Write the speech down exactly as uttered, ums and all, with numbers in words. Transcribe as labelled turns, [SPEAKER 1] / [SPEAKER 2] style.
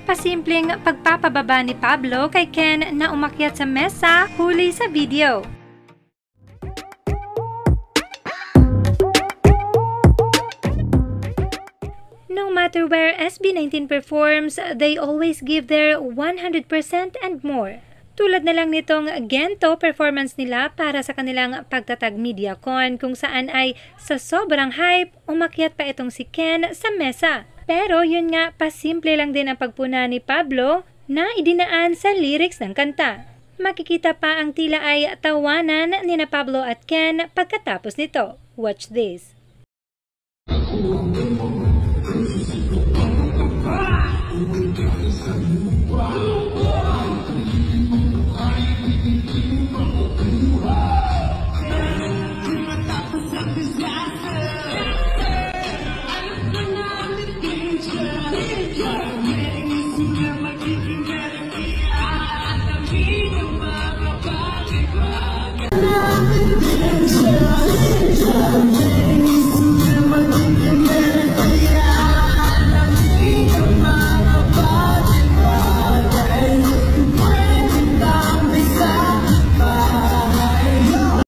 [SPEAKER 1] Pasimpleng pagpapababa ni Pablo kay Ken na umakyat sa mesa, huli sa video. No matter where S B nineteen performs, they always give their one hundred percent and more. Tulad na lang nitong Gento performance nila para sa kanilang Pagtatag MediaCon kung saan ay sa sobrang hype, umakyat pa itong si Ken sa mesa. Pero yun nga, pasimple lang din ang pagpuna ni Pablo na idinaan sa lyrics ng kanta. Makikita pa ang tila ay tawanan ni na Pablo at Ken pagkatapos nito. Watch this.